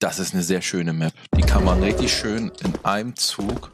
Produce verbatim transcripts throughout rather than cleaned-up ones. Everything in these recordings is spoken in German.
Das ist eine sehr schöne Map. Die kann man richtig schön in einem Zug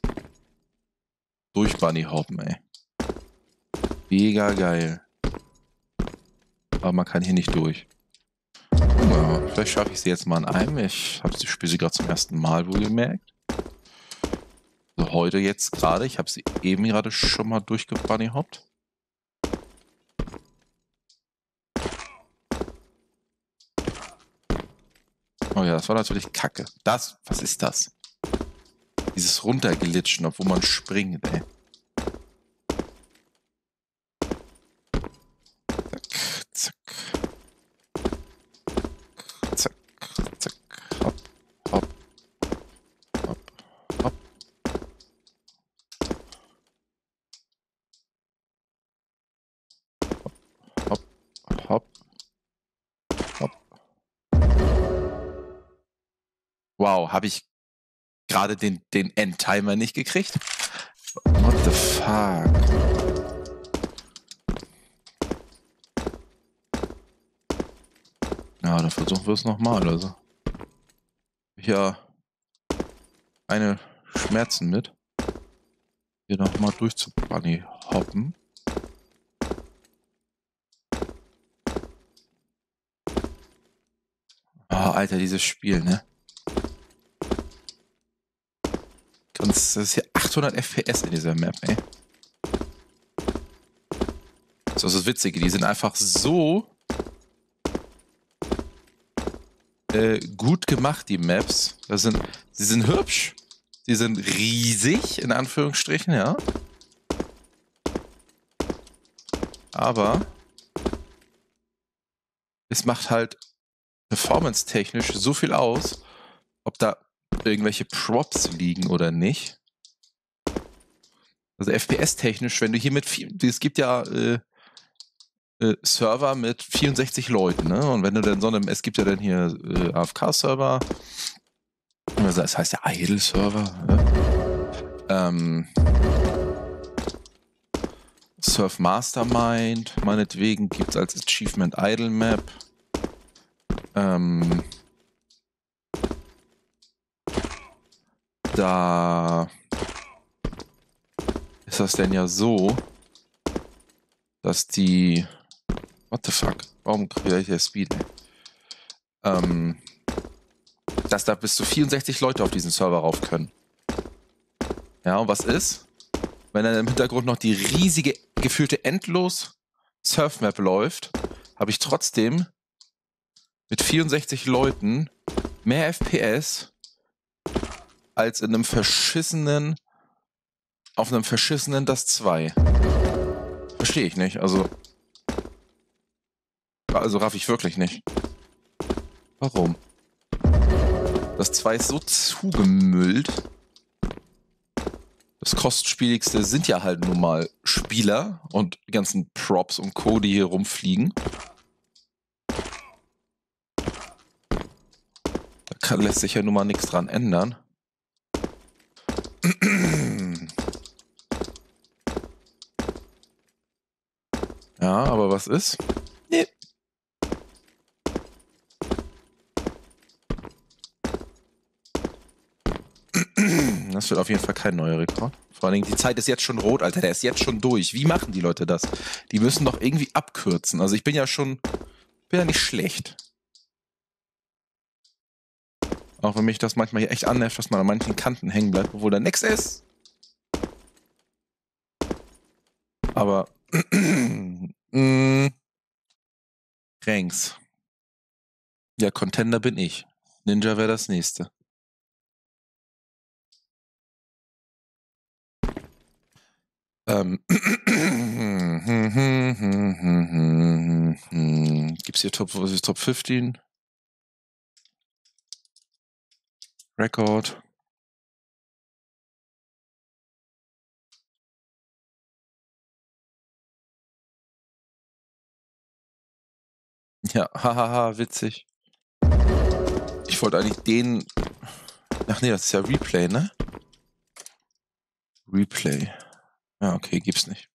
durch Bunny hoppen, ey. Mega geil. Aber man kann hier nicht durch. Ja, vielleicht schaffe ich sie jetzt mal in einem. Ich habe sie spiele sie gerade zum ersten Mal wohlgemerkt. Also heute jetzt gerade. Ich habe sie eben gerade schon mal durchgebunnyhoppt. Oh ja, das war natürlich Kacke. Das, was ist das? Dieses Runterglitschen, obwohl man springt, ey. Zack, zack. Zack, zack. Hopp, hopp. Hopp, hopp. Hopp, hopp. Hopp. Wow, habe ich gerade den, den Endtimer nicht gekriegt? What the fuck? Ja, dann versuchen wir es nochmal, also. Ja, eine Schmerzen mit. Hier nochmal durchzubunny hoppen. Oh, Alter, dieses Spiel, ne? Ganz, das ist hier achthundert F P S in dieser Map, ey. Das ist das Witzige, die sind einfach so äh, gut gemacht, die Maps. Das sind, sie sind hübsch, sie sind riesig, in Anführungsstrichen, ja. Aber es macht halt performance-technisch so viel aus, ob da irgendwelche Props liegen oder nicht. Also F P S-technisch, wenn du hier mit viel, es gibt ja äh, äh, Server mit vierundsechzig Leuten, ne? Und wenn du dann so einem, es gibt ja dann hier äh, A F K-Server, also das heißt ja Idle-Server, ne? ähm, Surf Mastermind, meinetwegen gibt es als Achievement Idle Map. Ähm, da ist das denn ja so, dass die... What the fuck? Warum kriege ich hier Speed? Ähm, dass da bis zu vierundsechzig Leute auf diesen Server rauf können. Ja, und was ist? Wenn dann im Hintergrund noch die riesige, gefühlte endlos Surfmap läuft, habe ich trotzdem mit vierundsechzig Leuten mehr F P S als in einem verschissenen, auf einem verschissenen Das zwei. Verstehe ich nicht, also also raff ich wirklich nicht. Warum? Das zwei ist so zugemüllt. Das kostspieligste sind ja halt nun mal Spieler und die ganzen Props und Co., die hier rumfliegen. Da kann, lässt sich ja nun mal nichts dran ändern. Ja, aber was ist? Nee. Das wird auf jeden Fall kein neuer Rekord. Vor allen Dingen, die Zeit ist jetzt schon rot, Alter. Der ist jetzt schon durch. Wie machen die Leute das? Die müssen doch irgendwie abkürzen. Also ich bin ja schon... bin ja nicht schlecht. Auch wenn mich das manchmal hier echt annervt, dass man an manchen Kanten hängen bleibt, obwohl da nichts ist. Aber... mm, Ranks. Ja, Contender bin ich. Ninja wäre das nächste. Ähm. Gibt's hier Top, was ist Top fünfzehn? Record. Ja, hahaha, witzig. Ich wollte eigentlich den... Ach nee, das ist ja Replay, ne? Replay. Ja, okay, gibt's nicht.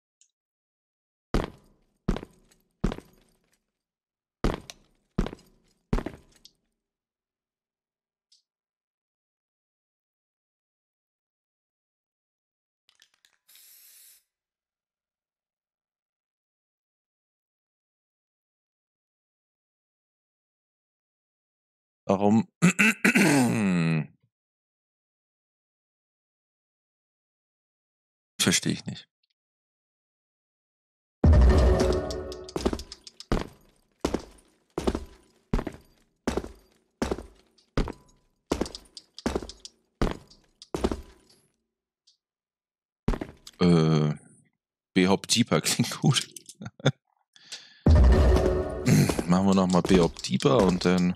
Warum? Verstehe ich nicht. Äh, B-Hop Deeper klingt gut. Machen wir nochmal B-Hop Deeper und dann...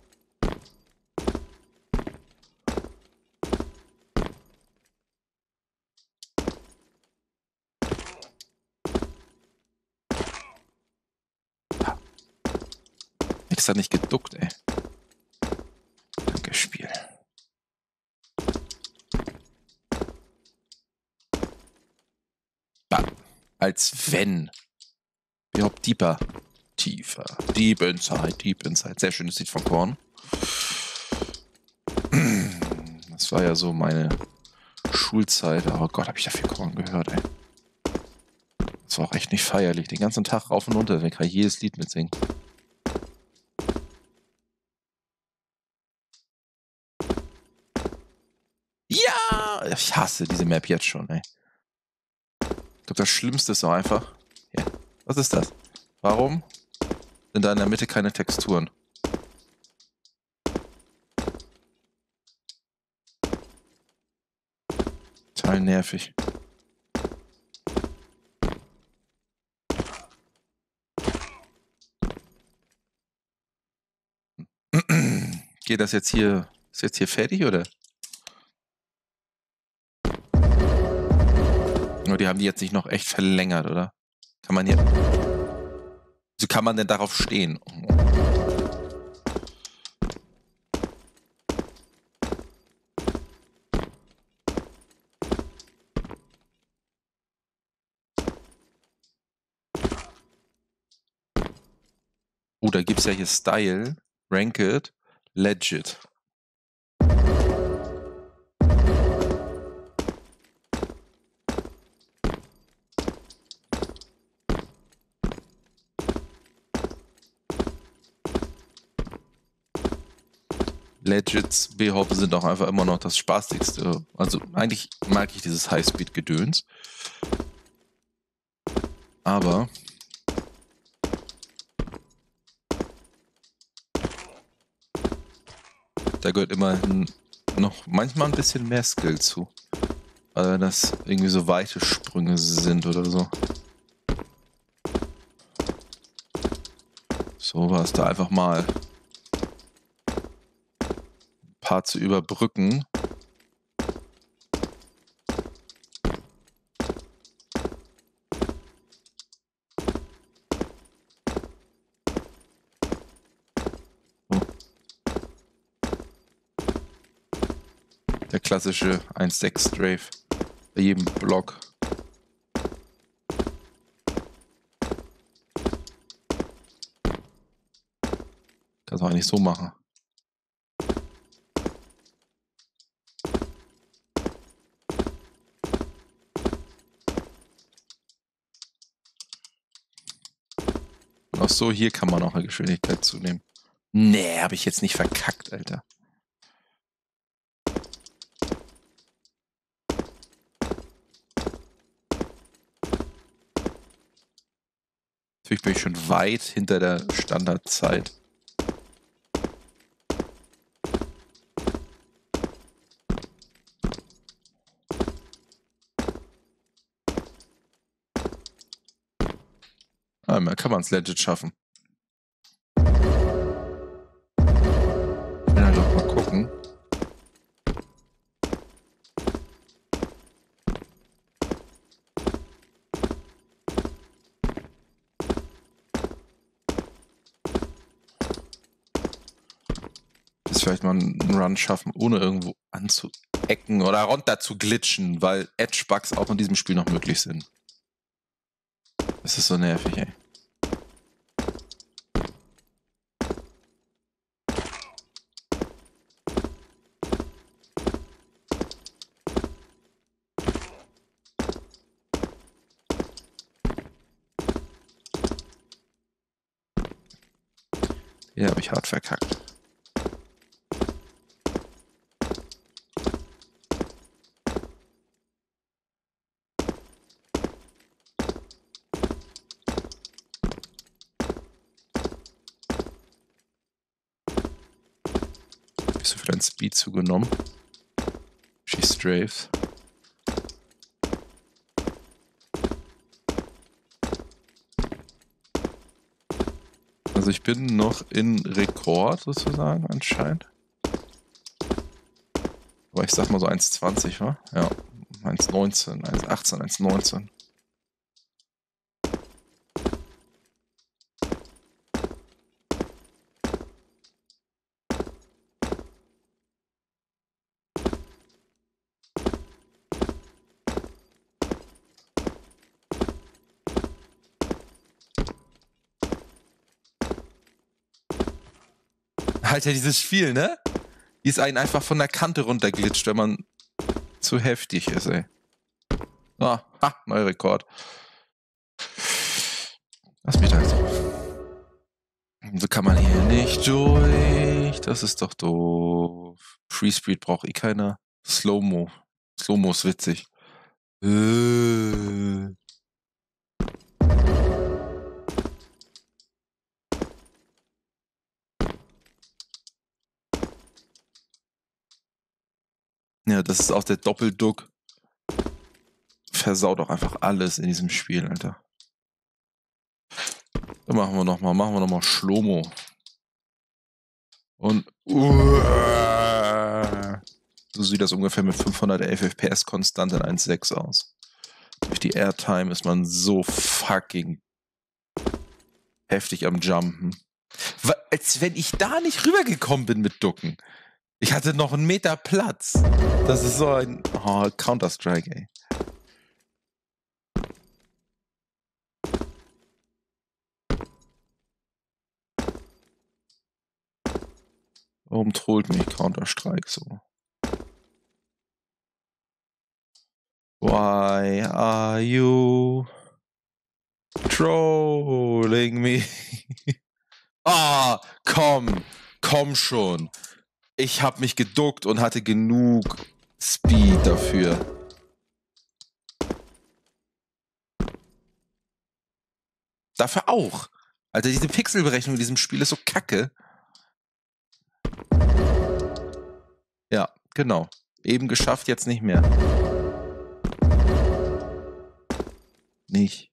Extra nicht geduckt, ey. Danke, Spiel. Bah, als wenn. B-Hop Deeper. Tiefer. Deep Inside, Deep Inside. Sehr schönes Lied von Korn. Das war ja so meine Schulzeit. Oh Gott, habe ich da viel Korn gehört, ey. Das war auch echt nicht feierlich. Den ganzen Tag rauf und runter. Da kann ich jedes Lied mitsingen. Ja! Ich hasse diese Map jetzt schon, ey. Ich glaube, das Schlimmste ist so einfach. Ja. Was ist das? Warum sind da in der Mitte keine Texturen? Total nervig. Geht das jetzt hier, ist jetzt hier fertig, oder? Nur die haben die jetzt nicht noch echt verlängert, oder? Kann man hier... Wieso kann man denn darauf stehen? Oh, da gibt es ja hier Style, Ranked, Legit. Legits B-Hop sind auch einfach immer noch das Spaßigste. Also eigentlich mag ich dieses Highspeed-Gedöns. Aber da gehört immerhin noch manchmal ein bisschen mehr Skill zu. Also wenn das irgendwie so weite Sprünge sind oder so. So war es da einfach mal ein paar zu überbrücken. Der klassische eins sechs Strafe bei jedem Block. Kannst du eigentlich so machen. Und auch so, hier kann man auch eine Geschwindigkeit zunehmen. Nee, habe ich jetzt nicht verkackt, Alter. Natürlich bin ich schon weit hinter der Standardzeit. Ah, kann man es legit schaffen. Ich will dann doch mal gucken. Dass vielleicht mal einen Run schaffen, ohne irgendwo anzuecken oder runter zu glitschen, weil Edge-Bugs auch in diesem Spiel noch möglich sind. Das ist so nervig, ey. Hier habe ich hart verkackt. kleinen Speed zugenommen. She strafes. Also ich bin noch in Rekord sozusagen anscheinend. Aber ich sag mal so eins zwanzig, wa? Ja. eins neunzehn, eins achtzehn, eins neunzehn. Alter, dieses Spiel, ne? Die ist einen einfach von der Kante runterglitscht, wenn man zu heftig ist, ey. Ah, ha, neuer Rekord. Lass mich da jetzt drauf. So kann man hier nicht durch. Das ist doch doof. Free Speed braucht eh keiner. Slow-Mo. Slow-Mo ist witzig. Äh. Ja, das ist auch der Doppelduck. Versaut auch einfach alles in diesem Spiel, Alter. Dann machen wir nochmal, machen wir nochmal Schlomo. Und uh, so sieht das ungefähr mit fünfhundertelf F P S konstant in eins Komma sechs aus. Durch die Airtime ist man so fucking heftig am Jumpen. Als wenn ich da nicht rübergekommen bin mit Ducken. Ich hatte noch einen Meter Platz. Das ist so ein oh, Counter-Strike, ey. Warum trollt mich Counter-Strike so? Why are you trolling me? Ah, komm, komm schon. Ich hab mich geduckt und hatte genug Speed dafür. Dafür auch. Alter, diese Pixelberechnung in diesem Spiel ist so kacke. Ja, genau. Eben geschafft, jetzt nicht mehr. Nicht.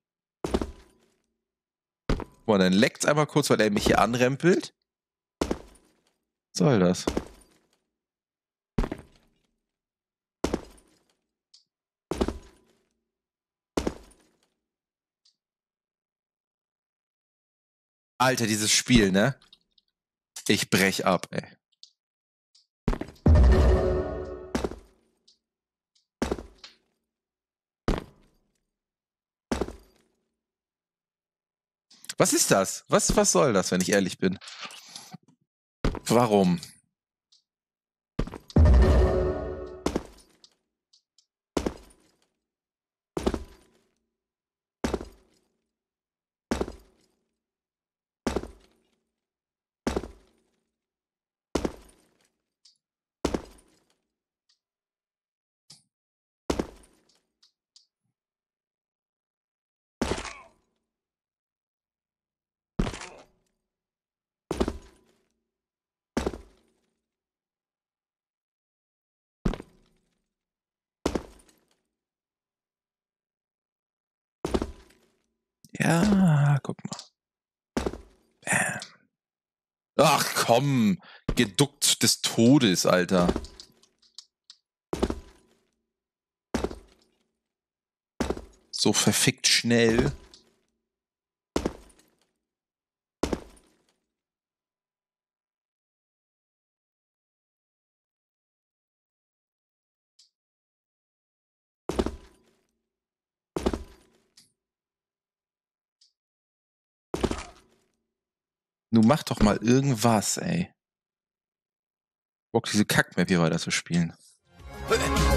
Boah, dann leckt's einmal kurz, weil er mich hier anrempelt. Was soll das? Alter, dieses Spiel, ne? Ich brech ab, ey. Was ist das? Was, was soll das, wenn ich ehrlich bin? Warum? Ja, guck mal. Bam. Ach komm, geduckt des Todes, Alter. So verfickt schnell. Nun mach doch mal irgendwas, ey. Bock, diese Kackmap hier weiter zu spielen.